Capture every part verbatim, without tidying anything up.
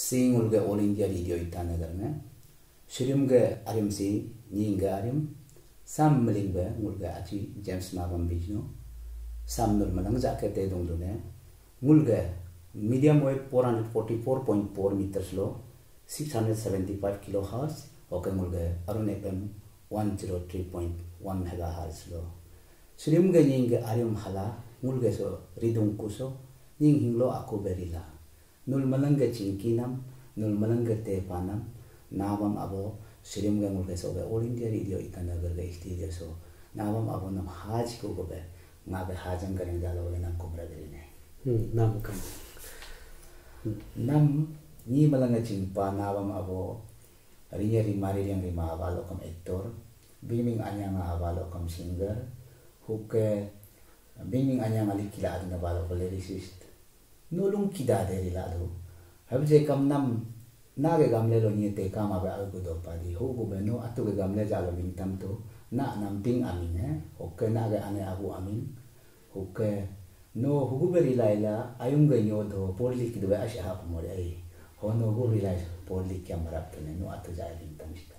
sing ulga all India radio itana garna shirim ga arim si nyinga arim sam meling ba mulga achi James Mabam bijno sam nur manang jakete dong done mulga medium wave four forty-four point four meters low six hundred seventy-five kilohertz okay mulga arun F M one oh three point one megahertz low shirim ga nyinga arim hala mulga so ridung kuso ning hinglo aku berila nul malanga cingkinam nul malanga te panam navam abo shirim ga mulga so all India radio itana garga studio so navam abo nam haj ko go be ngabe hajang garing jalo ga nam kubra garine hmm nam kam nam ni malanga cingpa navam abo riya ri mari yang ri ma avalo kam actor biming anyang avalo kam singer huke biming anyang ali kila adna avalo lyricist nulung kida dari lalu habis kam nam nage gamle lo ni te kama ba algo do padi ho go beno atu ge gamle jalo bintang to na nam ting amin eh oke nage ane abu amin oke no hugu beri laila ayung ge nyo do porli ki do ba asha ha mo ai ho no go ri lai porli ki amara tene no atu jai bintang sikat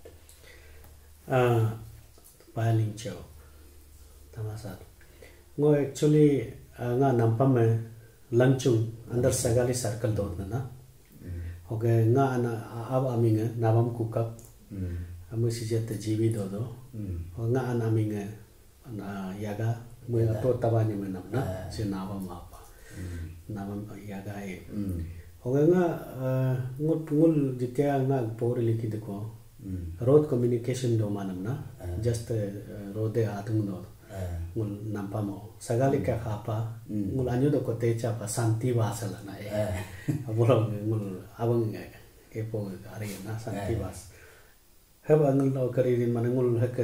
ah paling chao tamasa ngo actually nga nampam me lancung under sagali circle dot na oke nga ana ab aminga navam kukap amu sijet jibi do do nga ana aminga na yaga mu to tabani menam na si navam apa navam yaga e oke nga ngut ngul jitya nga por likit ko road communication do manam na just road e atung do ngul nampamo sagali ka khapa ngul anyo do kote cha pa santi wasala na e abulo ngul abang e po ari na santi was have angul no kari din man ngul hakka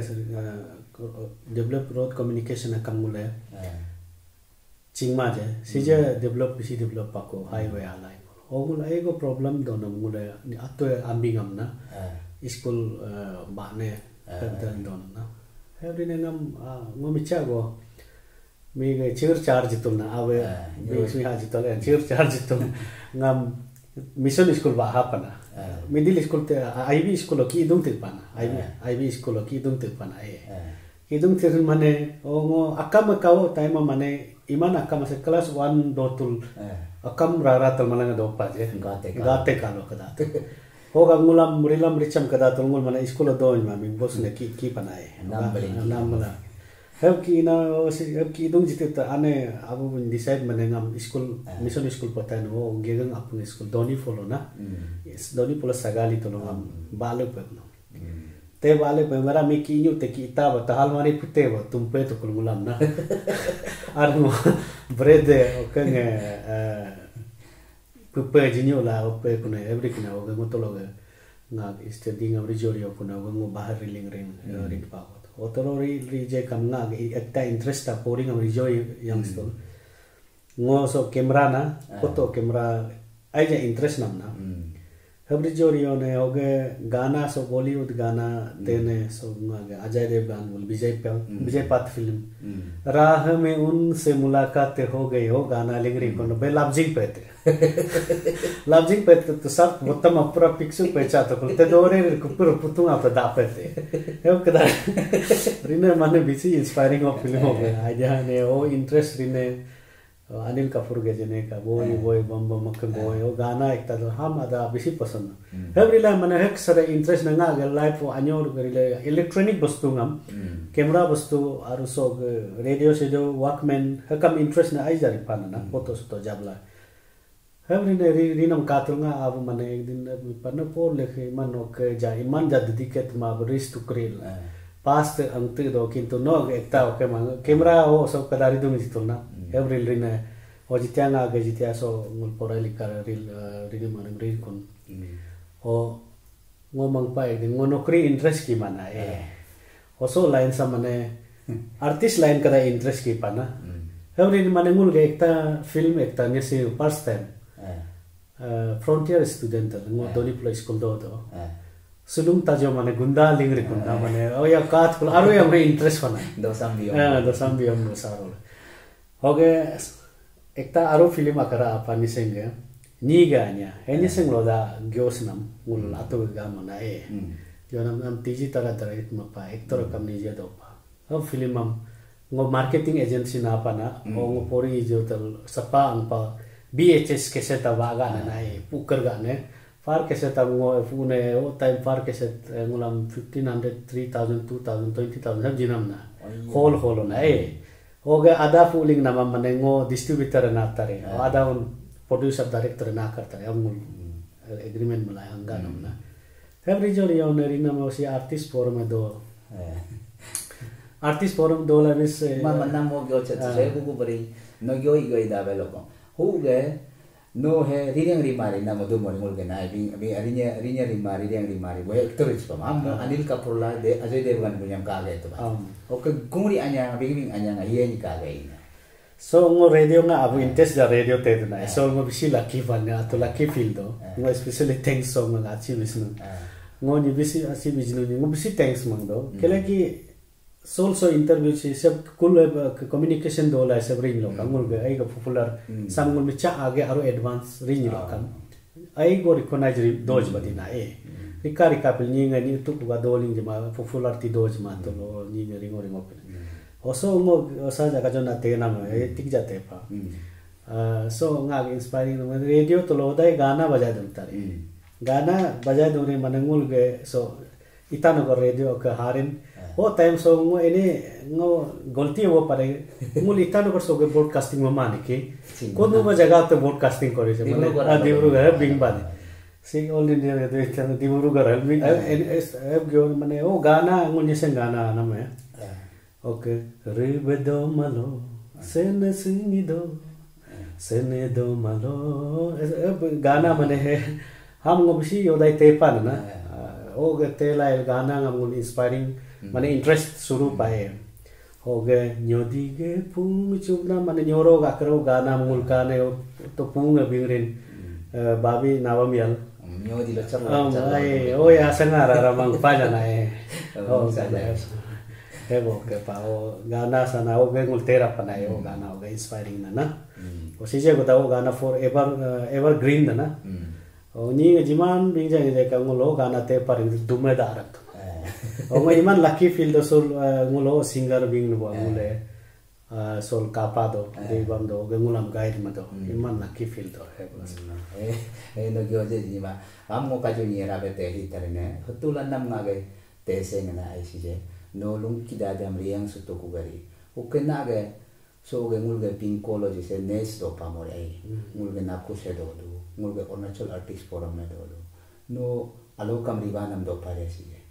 develop road communication akam ngul e chingma je sije develop si develop pa ko highway alai ogul ai go problem do na ngul ni atto ambingam na school ba ne dan don na every nangam ngomicha go mi ge chir charge tul na ave mi mi ha jitul chir charge tul ngam mission school ba ha pana middle school te I B school ki dum te pana I B I B school ki dum te pana e ki dum te mane ongo akam kawo time mane iman akam se class one do tul akam rara tul malanga do pa je gate gate kalo kada hoga ngulam murilam richam kada tungul mana school do ma mi bos ne ki ki panai nam nam na heb ki na heb ki dong jite ta ane abu decide mane ngam school mission school patan ho gegang apung school doni follow na yes doni pola sagali to ngam balu pe no te wale pe mara mi ki nyu te ki ta ba tahal mari putte ba tum pe to ngulam na ar mo brede o kenge pupe jinyo la ope kuna every kuna oge motolo ge nga studying of rejorio kuna ngo bahar riling ring ring pa ko otoro ri ri je kam nga ge ekta interest ta pouring of rejoy yang stol ngo so camera na foto camera ai je interest nam na every jorio ne oge gana so Bollywood gana tene so nga ge Ajay Devgan bol Vijay Vijay Path film राह में उनसे मुलाकात हो गई हो गाना लिंगरी को बे लवजिंग पेते लवजिंग पेते तो सब उत्तम अपरा पिक्चर पेचा तो कुलते दोरे कुपर पुतुंग आप दा पेते है कदा रिने माने बिसी इंस्पायरिंग ऑफ फिल्म हो गया आइडिया ने ओ इंटरेस्ट रिने अनिल कपूर के जने का बोय बोय बम बम मक बोय ओ गाना एक तो हम आदा बिसी पसंद है रिले माने एक सरे इंटरेस्ट नंगा गे लाइफ अन्योर रिले इलेक्ट्रॉनिक वस्तु ngam कैमरा वस्तु आरु सो रेडियो से जो वॉकमैन हकम इंटरेस्ट न आई जारी पाना ना फोटो तो जबला है रिने रिनम कातुंगा अब माने एक दिन पन पोर लेखे मन ओके जा ईमान जा दिकेत मा रिस टू क्रिल पास्ट अंत दो किंतु नो एकता ओके मा कैमरा हो सब कदारी दुम जितुना एवरिल रिने o jitianga ga jitia so ngul porali kar ril rili manang ril kun o ngomang pai din ngonokri interest ki mana e o so line sa mane artist line kada interest ki pana every mane ngul ga ekta film ekta ne se first time frontier student ngo doni play school do do sulung tajo mane gunda lingri kunna mane o ya kat kul aro ya me interest pana do sambiom ah do sambiom do saro oge ekta aro film akara apani senge ni ga nya eni sing lo da gyos nam ngul atu ga mana e yo nam nam tiji tara tara it ma pa ektor kam ni je do pa o film am ngo marketing agency na pa na o ngo pori jo tal sapa an pa B H S कैसे तब आगा ना है pucker गाने फार कैसे तब वो फूने वो time फार कैसे गुलाम fifteen hundred three thousand two thousand twenty thousand सब जिनम ना होल होल ना है हो गया आधा फूलिंग ना मने वो डिस्ट्रीब्यूटर ना तारे आधा उन प्रोड्यूसर डायरेक्टर ना करता है हम एग्रीमेंट मिला हंगा नम ना तब रिजोर यो नरी ना मैं उसी आर्टिस्ट फोरम में दो आर्टिस्ट फोरम दो लविस मा मन्ना मो गयो चचे गुगु बरी नो गयो इगो इदा बेलोको हुगे नो है रिंग रिमारी ना मधु मोनिंगल के ना अभी अभी अरिन्या अरिन्या रिमारी रिंग रिमारी वो एक्टर इस पर हम अनिल कपूर ला दे अजय देवगन पुnya का गए तो ओके गुंगरी अन्या अभी भी अन्या ये नहीं का गए ना so ngo radio nga abu interest da radio te na so ngo bisi lucky banya to lucky feel do ngo especially thanks so nga achi bisnu ngo ni bisi achi bisnu ngo bisi thanks mang do kela ki also interview से सब कुल communication दो ला सब ring लोग अंगुल के आई का popular संगुल में चा आगे आरो advance रिंग लोग कम आई को recognize दोज बदी ना ए रिका रिका पिल नी गा नी तुक का दो लिंग जमा popularity दोज मा तो लो नी रिंग रिंग open also ngo osa jaga जो ना ते ना में टिक जाते पा so nga inspiring radio तो लो दाई गाना बजा दूँता रे गाना बजा दूँ रे मनंगुल के so इतानो को radio के हारिन वो टाइम सो ngo ini ngo गलती वो पारे ngo इतानो को सो के broadcasting में माने के को नो जगह तो broadcasting करे से माने आ दिब्रुगढ़ बिंग बाने सी ऑल इंडिया में तो इतना दिब्रुगढ़ बिंग अब गयो माने वो गाना ngo निसे गाना ना में ओके रिबेदो malo सेने सिंगिदो सेने दो malo गाना माने है हम ngo bisi योदाई तेपान ना ओ के तेला गाना ngo inspiring माने इंटरेस्ट शुरू पाए हो गए न्योदी के पुंग चुपना माने न्योरो गाकरो गाना मुल्का ने तो पुंग बिंगरिन बाबी नावमियल न्योदी लचर आई ओ या संगारा रमंग पाजना है ओ है वो के पाओ गाना सना ओ गए मुल तेरा पनाए वो गाना हो गया इंस्पायरिंग ना ना ओ सीजे को वो गाना फॉर एवर एवर ग्रीन ना ओ नी जिमान बिंग जाए देखा मुलो गाना ते पर दुमे दारक o iman lucky feel do sol ngulo singer bing no ngule sol kapado de bang do ngulam guide ma do iman lucky feel do e e no gyo je ni ma am mo ka jo ni ra be te hi tare ne hutulan nam nga ge te se ngana ai si je no lung ki da jam riang su to ku gari o ke na ge so ge ngul ge ping kolo je se nes do pa mo ai ngul ge na ku se do do ngul ge Arunachal artist forum me do do no alo kam riba nam do pa re si je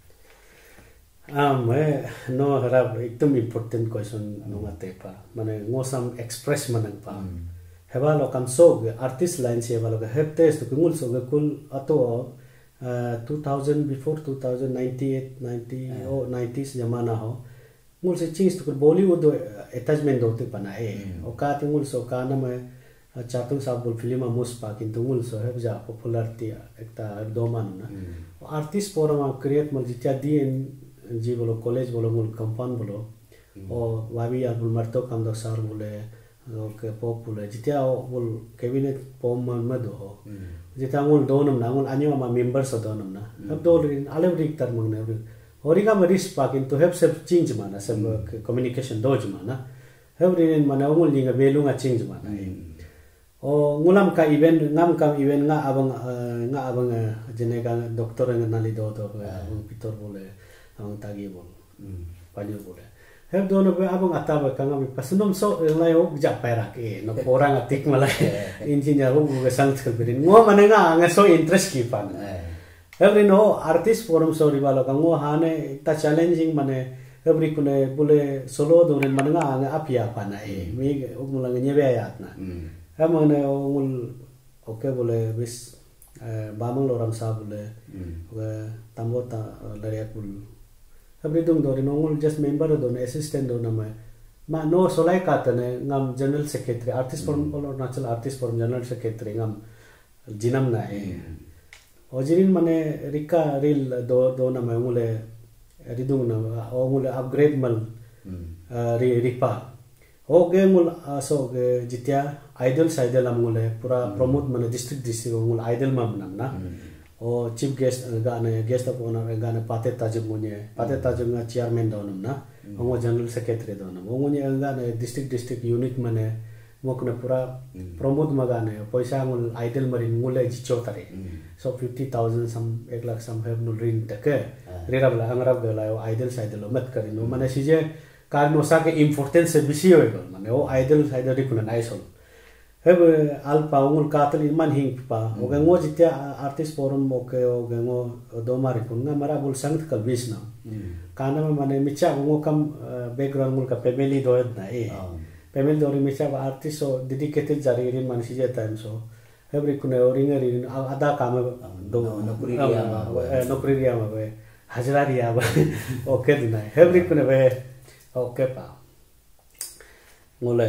ah मैं no harap एकदम important question no ngate pa mane ngosam express manang pa heba lo kam so artist line se heba lo heb test to ngul so kul ato two thousand before two thousand ninety-eight ninety oh nineties zamana ho ngul se change to Bollywood attachment dote pana e o ka ngul so ka na me chatung sabul film mus pa kintu ngul so heb ja popularity ekta doman na artist forum create mal jitya dien जी बोलो college बोलो मुल compound बोलो और वावी आबुल मर्तो काम दो सार बोले के पॉप बोले जितना बोल कैबिनेट पॉम में दो हो जितना मुल दो नम ना मुल अन्य मा मेंबर्स दो नम ना अब दो लिन आले ब्रिक तर मंगने और इका मरीज पाकिन तो हेब सब चेंज माना सब कम्युनिकेशन दो जमाना हेब रिन माना मुल लिंगा बेलुंगा चेंज माना और ngulam ka event ngam ka event nga abang nga abang jene ka doktor nga nali do do abang pitor bole ang tagi bol panyo bole heb do no be abang ataba ka ngam pasunum so lai ok ja pera ke no porang atik malai engineer ho go sang skal berin ngo manenga nga so interest ki pan every no artist forum so ribalo ka ngo hane ta challenging mane every kune bole solo do ren manenga nga apia pana e mi ok mulang nyebe ayat na emang ne ongul oke boleh bis bamang lorang sa boleh oke tambo ta lariak bul tapi dong dori nongul just member do ne assistant do nama ma no solai kata ne ngam general secretary artist forum Arunachal artist forum general secretary ngam jinam na e ojirin mane rika ril do do nama ngule ridung na ongule upgrade mal ri ripa हो गे मुल सो गे जित्या idol साइडल हम मुले पूरा promote मने district district मुल idol मा मनम ना ओ चीफ गेस्ट गाने गेस्ट ऑफ ऑनर गाने पाते ताजुम मुने पाते ताजुम ना चेयरमैन दोनम ना हम जनरल सेक्रेटरी दोनम वो मुने गाने डिस्ट्रिक्ट डिस्ट्रिक्ट यूनिट मने मोकने पूरा प्रमोट मगाने पैसा मुल आइडल मरिन मुले जिचो तारे सो फिफ्टी थाउजेंड सम एक लाख सम हेब नुल रिन तके रेराबला अंगराब गलायो आइडल साइडल मत करिनो माने सिजे कार्नोसा के इम्पोर्टेंस से बिसी होएगो माने ओ आइडल साइडल रिकुना नाइसोल हेब अल्पा उंगुल कातल इमान हिंग पा ओगे ngो जित्या आर्टिस्ट फोरम ओके ओगे ngो दोमारि कुंगा मरा बुल संगत कल बीस ना काना में माने मिचा ngो कम बैकग्राउंड मुल का फैमिली दोयत ना ए फैमिली दोरी मिचा आर्टिस्ट सो डेडिकेटेड जारी रिन मान सिजे टाइम सो हेब रिकुने ओरिंग रिन आधा काम दो नौकरी रिया नौकरी रिया में हजरा रिया ओके दिना हेब रिकुने वे ओके पा ngole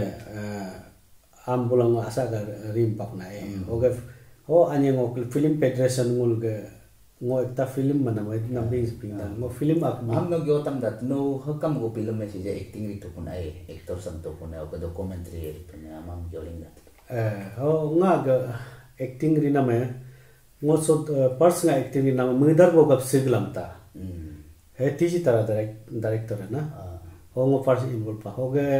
am bulang asa ga rim pak na e oge o anye ngo film federation ngul ge ngo ekta film mana mai na bing spring da ngo film ak am no gyo tam dat no hakam go film me je acting ri to kun ai actor sam to kun o documentary ri to ne am gyo ling dat eh o nga ga acting ri na me ngo so pers nga acting ri na mudar go gap siglam ta he tiji tara director na o ngo pers involve pa ho ge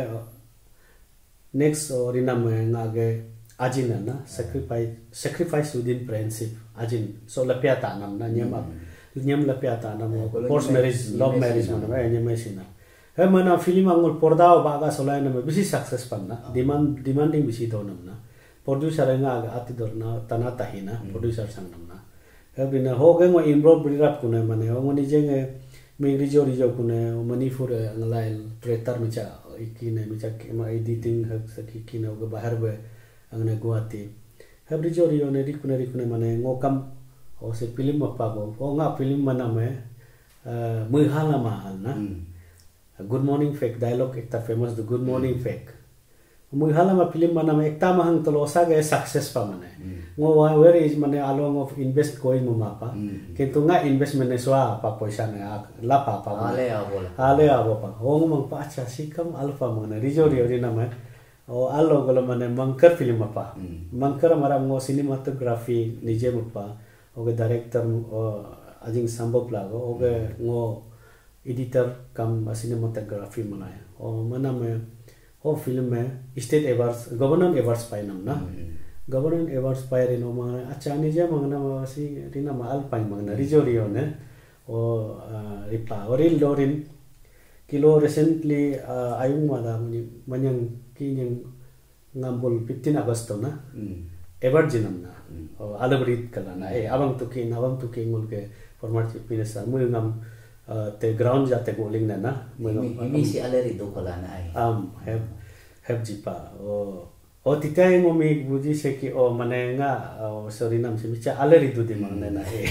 next orina में आगे आजिन है ना sacrifice sacrifice within friendship आजिन so लप्या तानम ना नियम नियम लप्या तानम forced marriage love marriage mana है नियम ऐसी ना है मना फिल्म अंगुल पर्दा बागा सोलाय ना में बिसी सक्सेस पन्ना डिमांड डिमांडिंग बिसी दोनम ना प्रोड्यूसर है ना आगे आती दोरना तना ताही ना प्रोड्यूसर संगम ना है बिना हो गए वो इन्वॉल्व बिराप कुने मने वो मनी जेंगे मेरी जो रिजो कुने मणिपुर अंगलाइल ट्रेटर में चा इकिने मिचा केमा एडिटिंग हक सकी किने ओगे बाहर बे अंगने गुवाहाटी है रिजो रियो ने रिकुने रिकुने माने ngokam o se film apa go o nga film mana me muhala mahal na good morning fake dialogue ekta famous the good morning fake muhala ma film mana me ekta mahang to losa ge success pa mane ngo where is mane along of invest koi mo mapa kintu nga investment ne swa pa paisa ne la pa pa ale abola ale abo pa o mang pa cha sikam alpha mane rijo rio ri na me o allo golo mane mangkar film apa mangkar mara ngo cinematography nije mupa oge director o ajing sambop lago oge ngo editor kam cinematography manaya o mana me o film में state awards government awards पाइनम ना government awards पाइ Reno मा अच्छा निजे मंगना मासी रिना माल पाइ मंगना रिजो रियो ने ओ रिपा ओरिल लोरिन किलो रिसेंटली आयुंग मादा मन्यंग किन्यंग ngambul fifteen अगस्त ना अवार्ड जिनम ना ओ अलबरीत कला ना ए अबंग तुकी नवंग तुकी मुल के फॉर्मेट पिनसा मुंगम ते ग्राउंड जाते गोलिंग ना ना मी सी अलेरी दो कला ना आई am have have jipa o o titai mo mi buji se ki o mane nga sorry nam se micha aleri du di mane na e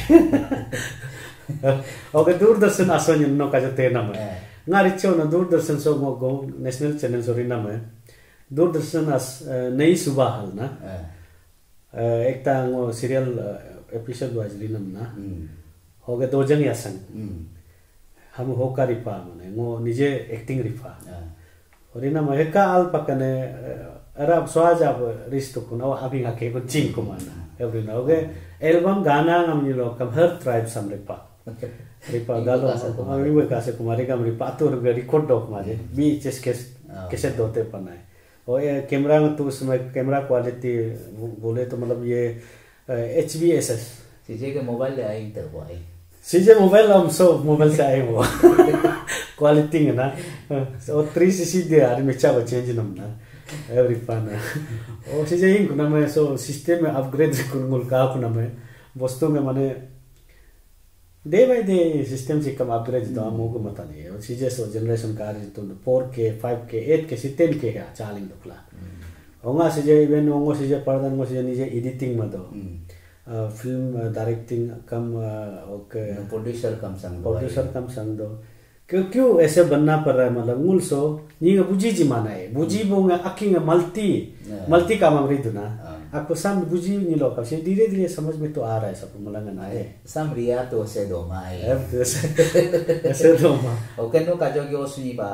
o ke Doordarshan ason no ka jate na me nga richo na Doordarshan so mo go national channel sorry na me Doordarshan as nahi subah hal na ekta ngo serial episode wise rinam na ho ge do jang yasan हम होका रिपा मने ngo nije acting ripa orina maheka al pakane arab swaja risto kuno abinga ke ko ching ko mana every now ge album gana ngam ni lo kam her tribe sam ripa ripa galo ami we ka se kumari kam ripa to record dok maje bi ches kes कैसे दोते बनाए और ये camera में तो उसमें camera quality बोले तो मतलब ये H B S S C J के मोबाइल ले आई तो वो आई सीजे मोबाइल हम सब मोबाइल से आए वो क्वालिटी है ना और थ्री सी सी दे यार में चाव चेंज नम ना एवरी पान और सीजे इन कुना में सो सिस्टम में अपग्रेड कुन का कुना में वस्तु में माने डे बाय डे सिस्टम से कम अपग्रेड तो हम को मत नहीं और सीजे सो जनरेशन का तो फोर के फाइव के एट के टेन के है चालिंग दुखला होगा सीजे इवन होगा सीजे पर्दन को सीजे निजे एडिटिंग में दो film directing cum okay producer cum संग प्रोड्यूसर कम संग दो क्यों क्यों ऐसे बनना पड़ रहा है मतलब मूल सो ये बुझी जी माना है बुझी बोंगे अकिंग मल्टी मल्टी काम हम रही ना आपको सम बुझी नहीं लोग अब से धीरे धीरे समझ में तो आ रहा है सब मलंग ना है सम रिया तो से दो माई ऐसे दो माँ ओके नो काजो की ओसनी बा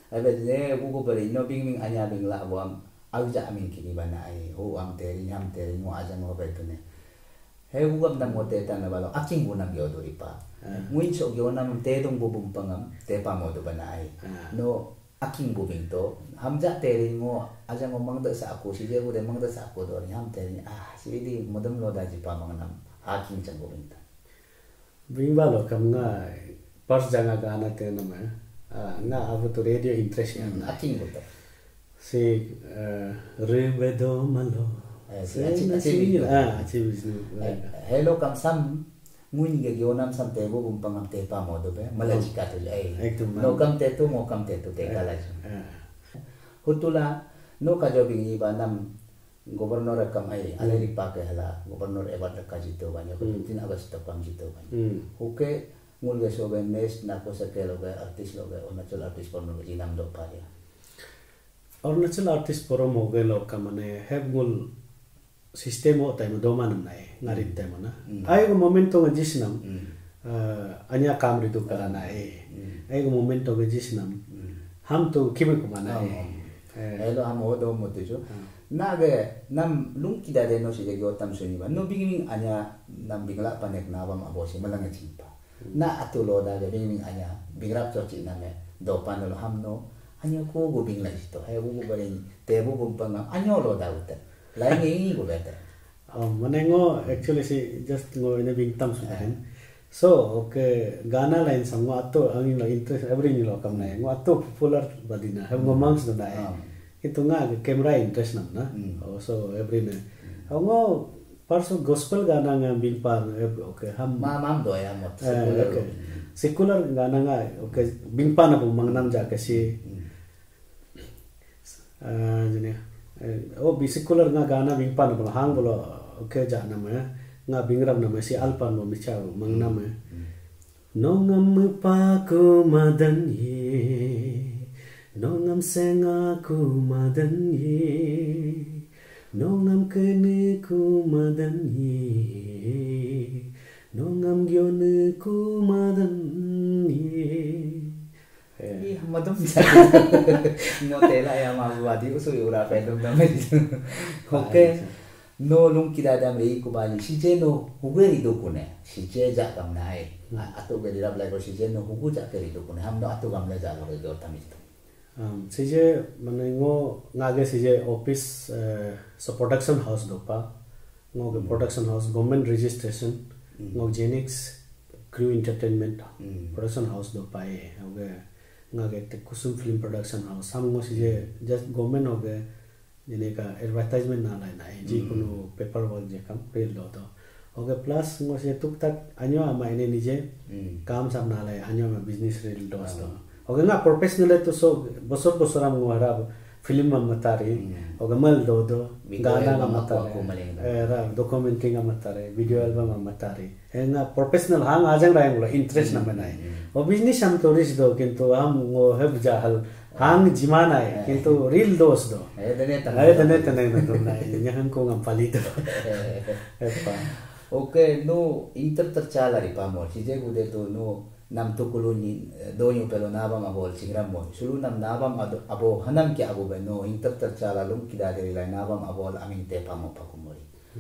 Ada je buku beri no bing bing anya bing la wam agja amin kini bana ai ho am teri nyam teri ngo aja ngo betu ne. He buku am mo te tan balo aking bunam yo do ipa. Muin so yo nam te dong bubum pangam te pa mo do bana ai. No aking bubing to hamja teri ngo aja ngo mang da sa aku si je bu de mang da sa aku do nyam teri ah si di modam lo da ji pa mang nam aking chang bubing ta. Bing balo kam nga pas janga gana te no me. Nga abu tu radio interest ya na aking betul si rebedo malo si aci aci ah aci bisnu hello kam sam ngun ge yonam sam te bo bum pangam te pa modo be malajika tu ai no kam te tu mo kam te tu te kala hutula no ka jobi ni ba nam gobernur kam ai aleri pa ke hala gobernur ebat ka jito banyo tin agast kam jito banyo oke ngul ge sobe nes na ko sa ke loge artist loge onachal artist porno ge nam do paria Arunachal artist porom ho ge lok ka mane heb ngul system ho tai mo do manam nai ngarit tai mo na ai go momento ge jisnam anya kam ri do kara nai ai go momento ge jisnam ham to kibe ko mana ai lo ham ho do mo te jo na ge nam lung ki da de no si ge go tam so ni ba no binging anya nam bingla panek na ba ma bo si malang chi pa na atulo da de bing anya bingrap cho chi na me do pan lo ham no anya ko go bing la sto he go go bari te bo bum pang anya lo da ut la ngi go beta um manengo actually si just ngo in bing tam su den so okay gana line sang ato ang lo interest every ni lo kam na ngo ato popular badina he ngo mangs do na itu nga camera interest nam na so every ne ngo parso gospel gana nga bing pan okay ham ma mam do ya mot secular gana nga okay bing pan na mangnam ja kasi ah jene oh bi secular nga gana bing pan na hang bolo okay ja na ma nga bingram na si alpan mo mi cha mangnam nongam pa ko madan ye nongam senga ko madan ye nongam kene ku madan ye nongam gyone ku madan ye eh madam bisa motela ya mawadi usu ura pedom na me oke no lung kida dam rei ku bali sije no huberi do kune sije ja kam nai ato be dirab lai ko sije no hubu ja keri do kune ham no ato gam le ja lo do tamis Um, sije manengo ngage sije office uh, so production house dopa ngo mm. production house government registration mm. ngo Genix crew entertainment mm. production house dopa e oge ngage te kusum film production house sam ngo sije just government oge jene ka advertisement na lai nai ji kuno paperwork je kam real do to oge plus ngo se tuk tak anyo ama ene nije mm. kam sam na lai anyo ma business real do sto oke nga professional to so bosor bosor am ngara film am matari oke mal do do gana am matari era documentary am matari video album am matari nga professional hang ajang rai ngula interest na manai o business am to ris do kintu am ngo heb jahal hang jimana hai kintu real dos do eh dene tan eh dene tan na do nai nyahan ko ngam palito epa oke no inter tercala ri pamor si je gude to no nam to kuluni donyo pelo nabam abol singram mo sulu nam nabam abo hanam ki abo beno inter tercala lum kida dari lai nabam abol amin te pamo pakumori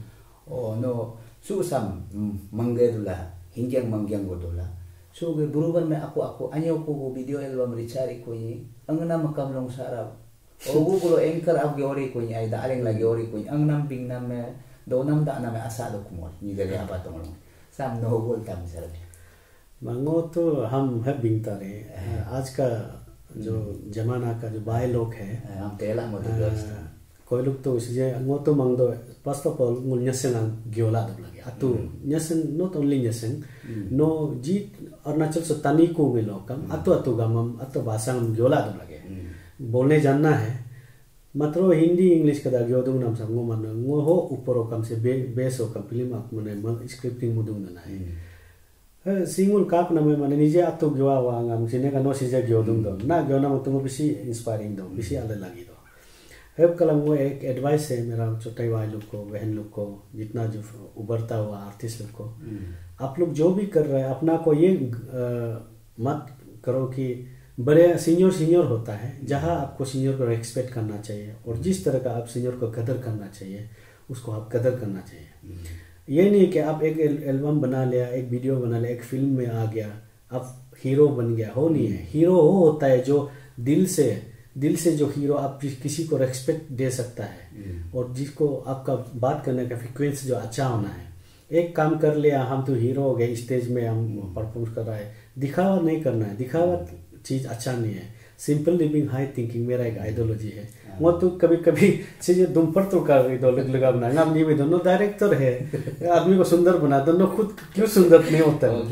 oh no su sam mangedula hingyang mangyang godula so ge buruban me aku aku anyo ko video album richari ko ni ang nam makam long sarap o gulo anchor ab yori ko ni ay daleng la yori ko ang nam bing nam me do nam da na me asa do kumor ni dali apa tong sam no gol tam sarap मांगो तो हम है बिंगता रे आज का जो जमाना का जो बाय लोग है हम तेला मोदी कोई लोग तो इसे अंगो तो मांग दो फर्स्ट ऑफ ऑल मुल न्यसेंग ग्योला दो लगे अतु न्यसेंग नॉट ओनली न्यसेंग नो जी अरुणाचल से तनी को में लोग कम अतु अतु गमम अतु भाषा में ग्योला दो लगे बोलने जानना है मतलब हिंदी इंग्लिश का दागियो दो नाम संगो मन ngो हो ऊपर कम से बेस हो कम फिल्म आप मने स्क्रिप्टिंग मुदुंग ना है singul kap na me mane nije atu gwa wa ngam sine ka no sije gyo dung do na gyo na mutu bisi inspiring do bisi ale lagi do heb kalam वो एक advice है मेरा छोटे भाई लोग को बहन लोग को जितना जो उभरता हुआ आर्टिस्ट लोग को आप लोग जो भी कर रहे हैं अपना को ये मत करो कि बड़े सीनियर सीनियर होता है, जहाँ आपको सीनियर को रेस्पेक्ट करना चाहिए और जिस तरह का आप सीनियर को कदर करना चाहिए उसको आप कदर करना चाहिए। ये नहीं कि आप एक एल्बम बना लिया, एक वीडियो बना लिया, एक फिल्म में आ गया, आप हीरो बन गया, हो नहीं है। हीरो वो होता है जो दिल से दिल से जो हीरो आप किसी को रेस्पेक्ट दे सकता है और जिसको आपका बात करने का फ्रिक्वेंसी जो अच्छा होना है। एक काम कर लिया, हम तो हीरो हो गए, स्टेज में हम परफॉर्म कर रहा है, दिखावा नहीं करना है। दिखावा चीज़ अच्छा नहीं है। सिंपल लिविंग हाई थिंकिंग मेरा एक आइडियोलॉजी है। वो तो कभी कभी चीजें दुम पर तो कर रही, लग लगा बनाएंगे हम, ये भी दोनों डायरेक्टर है, आदमी को सुंदर बना, दोनों खुद क्यों सुंदर नहीं होता है,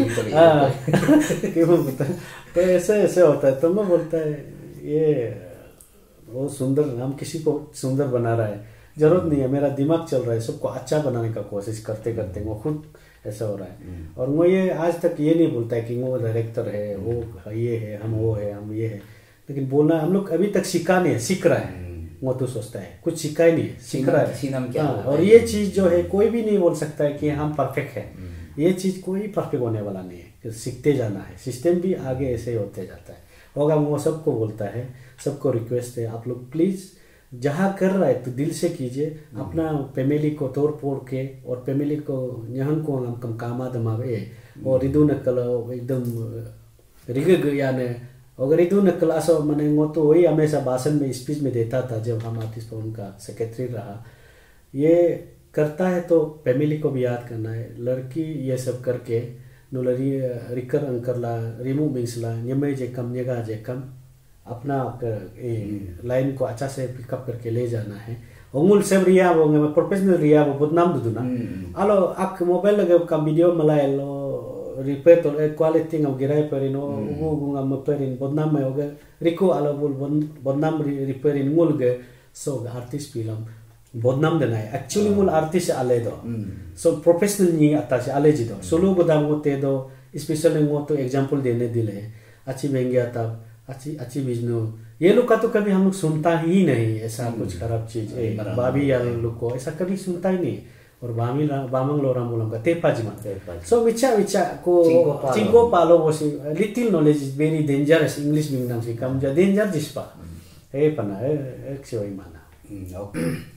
क्यों होता है। तो ऐसे ऐसे होता है। तो मैं बोलता है ये वो सुंदर, हम किसी को सुंदर बना रहा है, जरूरत नहीं है। मेरा दिमाग चल रहा है सबको अच्छा बनाने का कोशिश करते करते वो खुद ऐसा हो रहा है। और वो ये आज तक ये नहीं बोलता है कि वो डायरेक्टर है, वो ये है, हम वो है, हम ये है। लेकिन बोलना हम लोग अभी तक सीखा नहीं है, सीख रहा है। वो तो सोचता है कुछ सीखा ही नहीं है, सीख रहा है। हाँ, और ये चीज जो है कोई भी नहीं बोल सकता है कि हम परफेक्ट है। ये चीज कोई परफेक्ट होने वाला नहीं है, सीखते जाना है। सिस्टम भी आगे ऐसे ही होते जाता है होगा। वो सबको बोलता है, सबको रिक्वेस्ट है, आप लोग प्लीज जहाँ कर रहा है तो दिल से कीजिए। अपना फैमिली को तोड़ फोड़ के और फैमिली को यहाँ को हम कम कामा दमावे और रिदु नकल एकदम रिग याने अगर रिदु नकल असो मैंने वो तो वही हमेशा भाषण में स्पीच में देता था जब हम आर्टिस्ट भवन का सेक्रेटरी रहा। ये करता है तो फैमिली को भी याद करना है। लड़की ये सब करके नुलरी रिकर अंकरला रिमू मिंसला निमे जे कम निगा जे कम अपना लाइन को अच्छा से पिकअप करके ले जाना है। ओंगुल सब रिया वो मैं प्रोफेशनल रिया वो बदनाम दुदुना आलो आक मोबाइल लगे का वीडियो मलाई लो रिपेयर तो quality ngam girai perin o ugu ngam perin botnam mai oge riku alo bul botnam repairing ngul ge so artist film botnam de nai actually mul artist ale do so professional ni ata se ale ji do solo godam gote do especially ngo तो example देने दिले अच्छी बेंगिया तब अच्छी अच्छी बिजनो ये लोग का तो कभी हम लोग सुनता ही नहीं ऐसा कुछ खराब चीज बाबी या लोग को ऐसा कभी सुनता ही नहीं। और बामी बामंग लोराम बोलम का तेपा जिमा सो विचा विचा को चिंको पालो वो see little knowledge is very dangerous English में नाम से कम जा डेंजर जिसपा ए पना एक से वही माना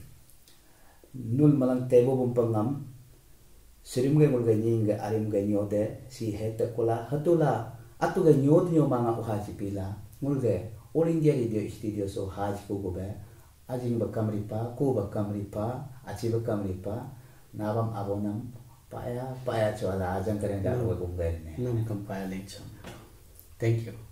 नुल मलंग तेबो बुंपंगम सिरिम गे मुल गे निंग आरिम गे न्योदे सी हे तकोला हतुला अतु गे न्योद न्यो मांगा उहाजी पिला मुल गे ऑल इंडिया रेडियो स्टूडियो सो हाज को गोबे आजिंग बकम रिपा को बकम रिपा आची बकम रिपा Nabam abonam paya paya chola ajang karen da wo gumber ne nam kam paya lecham। Thank you।